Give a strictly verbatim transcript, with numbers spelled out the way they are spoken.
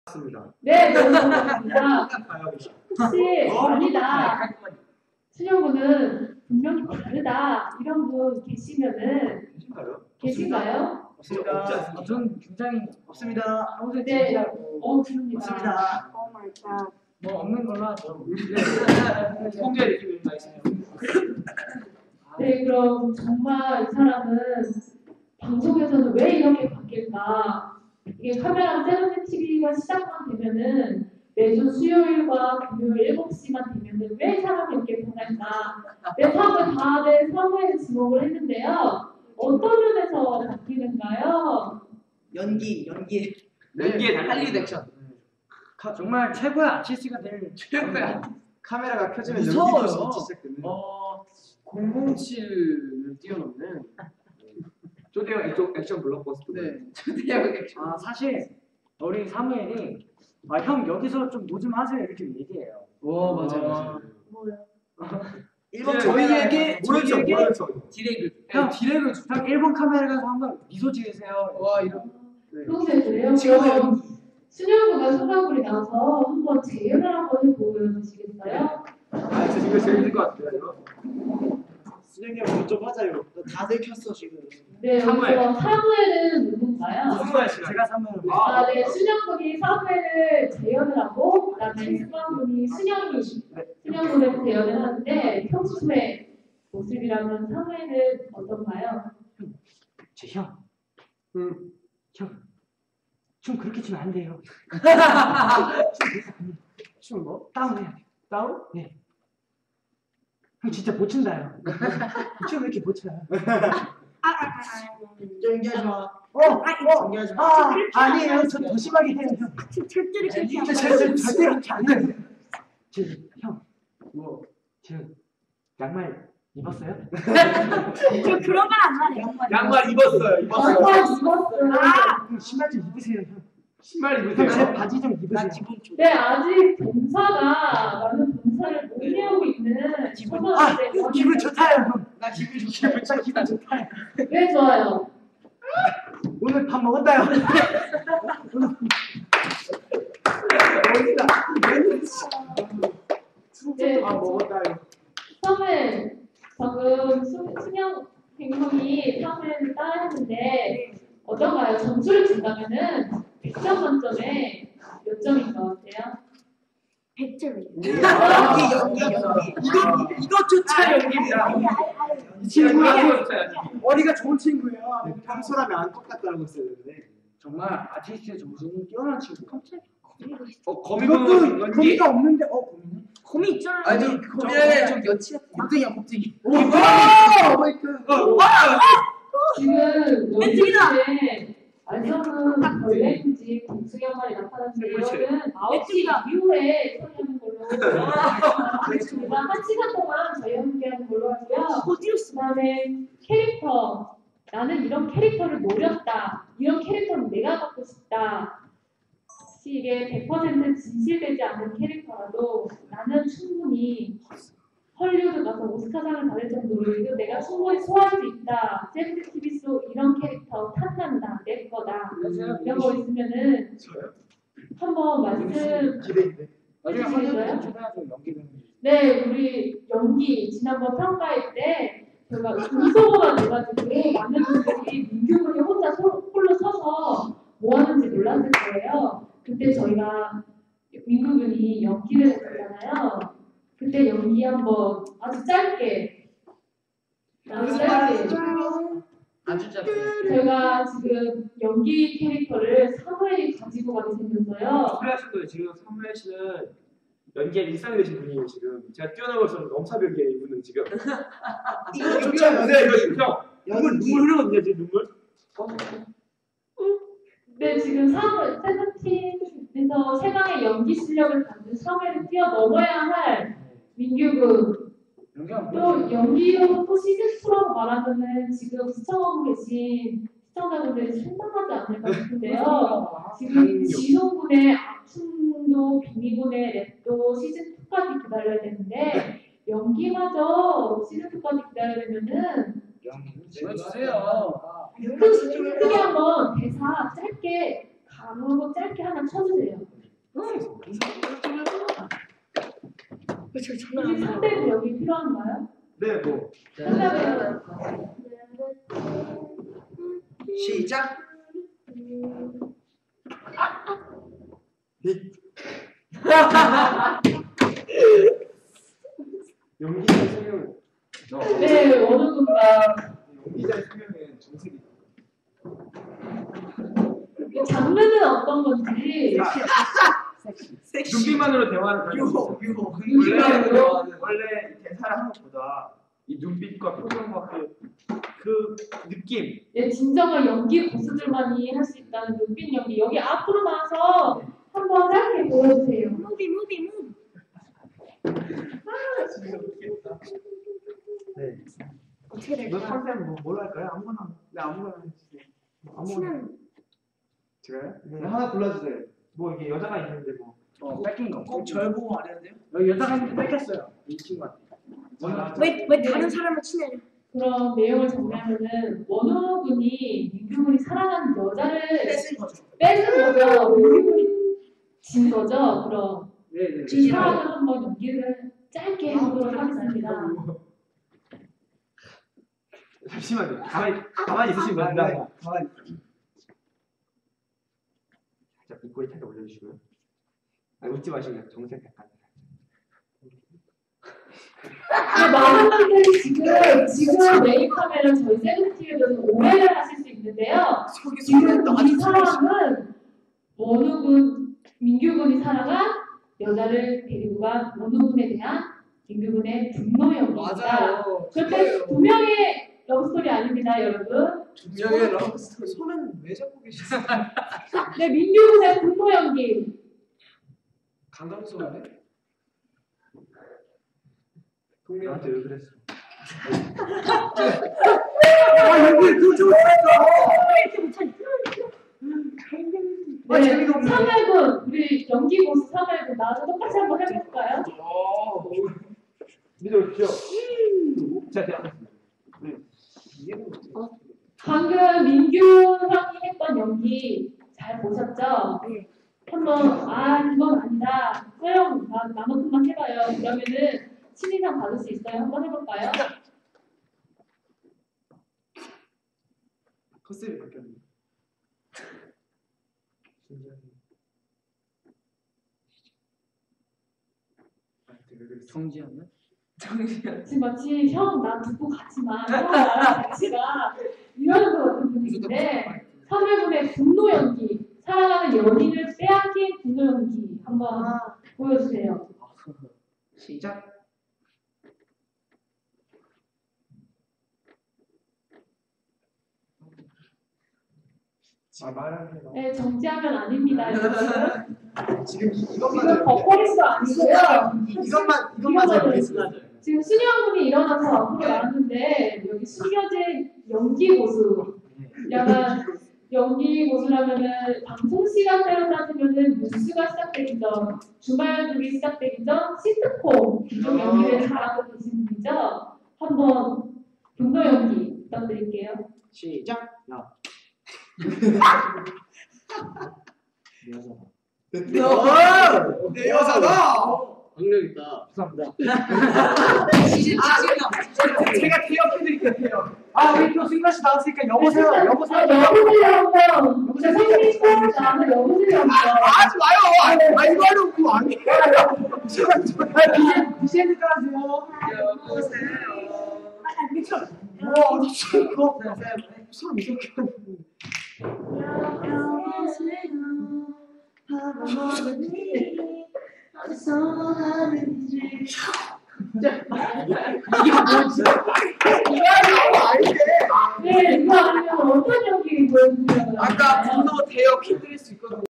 맞습니다. 네, 정답입니다. 혹시 아니다. 수녀분은 분명히 다르다. 이런 분 계시면은 계신가요? 계신가요? 없습니다. 아, 저는 굉장히 없습니다. 평소에 네. 진지하고 어, 그럽니다. 없습니다. 오 마이 갓. 뭐 없는 걸로 하죠. 통제 느낌이 있나요? 네, 그럼 정말 이 사람은 방송에서는 왜 이렇게 바뀔까? 이게 카메라 세븐틴 티비가 시작만 되면은 매주 수요일과 금요일 일곱 시만 되면은 왜 이 사람이 이렇게 변할까? 네, 사람들 다들 사무에 지목을 했는데요. 어떤 면에서 바뀌는가요? 연기, 연기. 연기에 할리우드 액션. 가- 정말 최고의 아티스트가 될 최고야. 카메라가 켜지면 무서워요. 연기도 시작되는. 어, 공공칠을 뛰어넘는. 쪼대형 액션, 액션 블록버스터. 네. 초대형 액션. 아 사실 우리 사무엘이 아, 형 여기서 좀 뭐 좀 하세요 이렇게 얘기해요. 와 맞아 맞아. 뭐요? 일본 저희에게 모르죠, 저희에게 모르죠. 디렉을. 형 디렉을 형 일본 카메라 가서 한번 미소 지으세요. 와 이런. 네. 평소에 그래요? 지금은 그럼 수녀부가 소가불이 나와서 한번 재연을 한번 해보여 주시겠어요? 아, 진짜 이거 재밌을 것 같아요. 이거. 수정이 형 좀 하자요. 너 다들 켰어 지금. 네, 사무엘. 여기서 사무엘은 누군가요? 사무엘 씨가 제가 사무엘. 아, 네, 수녀분이 사무엘을 재연을 하고, 그다음에 수녀분이 수녀이 수녀분을 재연을 하는데 평소에 모습이라면 사무엘은 어떤가요? 제 형. 응. 형. 춤 그렇게 추면 안 돼요. 춤 뭐? 다운해야 돼. 다운? 네. 형 진짜 못 춘다요. 춤 왜 이렇게 못 춰요? 연기하지 마. 어, 어, 연기하지 마. 아, 아니에요. 저 더 심하게 해요, 형. 절대로 그렇게 안 저, 저, 저, 절대 그렇게 안 해요. 저, 형, 뭐? 저 양말 입었어요? 저 그런 말 안 하네. 양말 입었어요. 입었어요. 양말 입었어요. 아, 형 신발 좀 입으세요, 형. 신발 형, 제 입으세요. 바지 좀 입으세요. 나 기분 좋. 네, 아직 봉사가 많은 봉사를 못 이루고 있는 기분- 아, 초등학생 기분 좋다요, 형. 나 기분 좋. 진짜 기분 좋다요. 왜 좋아요? 오늘 밥 먹었다요. 네, 아, 먹었다요. 처음에 방금 수- 수영 행동이 사무엘을 따라했는데 어떤가요? 점수를 준다면은 백 점 만점에 몇 점인 것 같아요? 백 점이에요. 연기, 연기, 연기. 이거 이것조차 연기입니다. 이 친구가 머리가 좋은 친구예요. 평소라면 안 똑같다고 했어야 되는데. 정말 아티스트의 정신이 뛰어난 친구. 어, 이것도 거미도 연기? 거미가 없는데 어 거미네. 곰이 있잖아요. 아니 거미는 좀 여치 같은. 곱등이야 곱등이. 오 마이크. 지금 멘트이다. 연기인데 알서는 벌레인지 공중에 한 마리 나타났는데 이거는 아홉 시 멘트이다. 이후에 처리하는 걸로 하겠습니다. 한 시간 동안 저희 함께 하는 걸로 하고요. 어디로 그 다음에 캐릭터. 나는 이런 캐릭터를 노렸다. 이런 캐릭터는 내가 갖고 싶다. 혹시 이게 백 퍼센트 진실되지 않는 캐릭터라도 나는 충분히 헐리우드 가서 오스카상을 받을 정도로 이거 내가 충분히 소화할 수 있다. 세븐틴 티비 속 이런 캐릭터 탐난다. 내 거다. 이런 거 있으면은 저요? 한번 말씀 기대인데. 나중에 해주시겠어요? 하려고 초등학교 연기는. 네, 우리 연기 지난번 평가회 때 제가 음소거가 돼가지고 많은 분들이 민규군이 혼자 소- 홀로 서서 뭐 하는지 몰랐을 거예요. 그때 저희가 민규군이 연기를 했었잖아요. 그때 연기 한번 아주 짧게 아주 짧게 아주 짧게. 제가 지금 연기 캐릭터를 사무엘이 가지고 가게 생겼어요. 소리하신 거예요. 지금 사무엘 씨는 연기에 일상이 되신 분이에요. 지금 제가 뛰어나고 있어서 넘사벽이에요. 이분은 지금. 이거조차 보세요. 이거 지금 형. 눈물 연기. 눈물 흐르거든요. 지금 눈물. 네, 지금 사무 세븐틴에서 세강의 연기 실력을 갖는 사무엘을 뛰어넘어야 할 민규군. 연기가 또 연기로 또 시즌이라고 말하면은 지금 시청하고 계신 시청자분들이 실망하지 않을까 싶은데요. 지금 지성군의 악춤도 빙의군의 랩도 시즌이까지 기다려야 되는데 연기마저 시즌이까지 기다려야 되면은 보여주세요. 크- 크게 한번 대사 짧게 감으로 짧게 하나 쳐주세요. 저 전화 혹시 상대도 여기 필요한가요? 네, 뭐. 상대는 시작. 연기자의 설명은 네, 원우군가 연기자의 설명은 정색이. 장르는 어떤 건지 섹시. 눈빛만으로 대화하는 그런 유호 거 유호. 원래 원래 대사를 하는 것보다 이 눈빛과 표정과 그, 그 느낌. 예, 진정한 연기 고수들만이 할 수 있다는 눈빛 연기. 여기 앞으로 나와서 한번 짧게 보여주세요. 무비 무비 무비. 네. 어떻게 너 될까? 컨셉 뭐 뭘로 할까요? 아무거나. 네, 아무거나 해주세요. 아무거나. 친한 제가요? 네, 하나 골라주세요. 뭐 이게 여자가 있는데 뭐. 어, 뺏긴 거. 꼭 절 보고 안 해도 돼요? 여기 여자가 있는데 뺏겼어요. 이 친구한테. 왜왜 다른 사람을 친해요? 그럼 내용을 정리하면은 원우 군이 민규 군이 사랑하는 여자를 뺏은 거죠. 뺏은 거죠. 민규 군이 진 거죠. 그럼 네네. 이 상황을 한번 연기를 짧게 해보도록 하겠습니다. 잠시만요. 가만히 가만히 있으시면 아, 됩니다. 가만히. 자, 입꼬리 살짝 올려주시고요. 아, 웃지 마시고요. 정색 약간. 근데 많은 분들이 지금 지금 메인 카메라 저희 세븐티비에 대해서 오해를 하실 수 있는데요. 속이 지금 소리도 이 아주 사람은 원우 군, 민규 군이 살아간 여자를 데리고 간 원우 군에 대한 민규 군의 분노 연기입니다. 맞아요. 절대 두 명의 러브스토리 아닙니다, 여러분. 분명히 러브 스토리. 손은 왜 잡고 계시어요? 네, 민규 군의 분노 연기. 강강수하네. 나한테 왜 그랬어? 아 여기 그좀 이렇게 못하니. 아, 네, 재미가 없네. 삼일군 우리 연기 고수 삼일군 나와서 똑같이 한번 해볼까요? 믿어주십시오. 자, 자. 방금 민규 형이 했던 연기 잘 보셨죠? 네. 한번 아 그건 아니다. 소영 나 나만큼만 해봐요. 그러면은 신인상 받을 수 있어요. 한번 해볼까요? 컨셉이 바뀌었네. 신기하네. 아, 왜 그랬어? 정지하면? 지금 마치 형 나 두고 가지마. 형 나랑 같이 가. 이러는 것 같은 분위기인데 삼일군의 분노 연기. 사랑하는 연인을 빼앗긴 분노 연기 한번 보여주세요. 시작. 아, 말하는 거. 네, 정지하면 아닙니다. 여러분. 지금 이- 이것만 지금 버퍼리스도 아니고요. 이것만 이것만 잘 모르겠어요. 지금 순영군이 일어나서 앞으로 나왔는데 여기 숨겨진 연기 고수. 약간 연기 고수라면은 방송 시간대로 따지면은 뉴스가 시작되기 전, 주말극이 시작되기 전 시트콤 이쪽 연기를 잘하고 계신 분이죠. 한번 분노 연기 부탁드릴게요. 시작. 내 여자. 내 여자다. 능력 있다. 감사합니다. 아, 제가 대역해드릴게요. 대역. 아, 우리 또 승관 씨 나왔으니까 여보세요. 여보세요. 아, 여보세요 한번. 여보세요 성민 씨 나와서 여보세요 한번. 하지 마요. 아, 이거 하려고 그거 아니에요. 제발 제발. 비시니까 하세요. 여보세요. 아 미쳐. 와, 나 진짜 이거 사람 이렇게 하는. 네, 이거 아니면 어떤 연기 보여주세요? 아까 분노 대역 해드릴 수 있거든요.